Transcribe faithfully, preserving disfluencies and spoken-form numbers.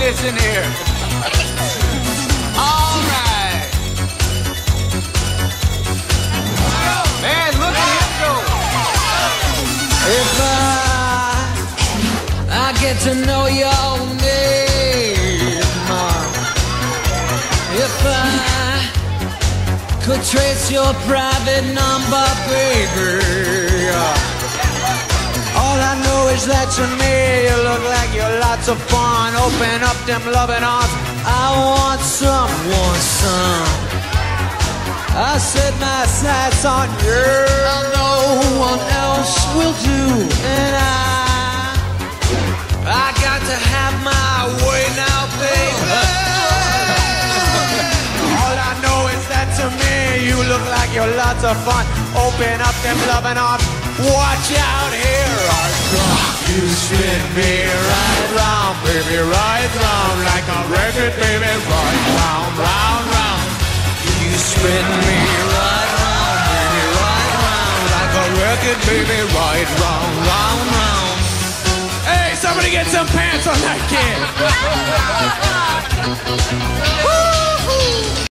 listen here. All right. Man, look at him go. If I, I get to know your name, if I could trace your private number, baby, all I know is that to me you look like you're lots of fun. Open up them loving arms, I want some, want some. I set my sights on you, no one else will do. And I, I got to have my way now, baby. All I know is that to me you look like you're lots of fun. Open up them loving arms, watch out here I come. You spin me right round, baby, right round, like a record, baby, right round, round, round. You spin me right round, baby, right round, like a record, baby, right round, round, round. Hey, somebody get some pants on that kid.